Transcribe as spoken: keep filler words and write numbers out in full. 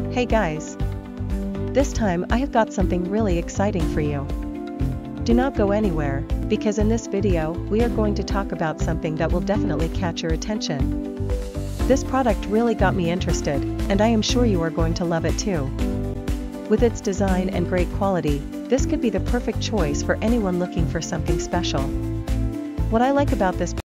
Hey guys! This time I have got something really exciting for you. Do not go anywhere, because in this video we are going to talk about something that will definitely catch your attention. This product really got me interested, and I am sure you are going to love it too. With its design and great quality, this could be the perfect choice for anyone looking for something special. What I like about this